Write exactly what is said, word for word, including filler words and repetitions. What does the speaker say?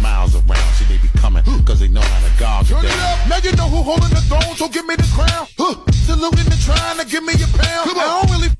miles around. See, they be coming, cause they know how to gog it down. Now you know who holding the throne, so give me the crown. Huh. Saluting and trying to give me a pound. I don't really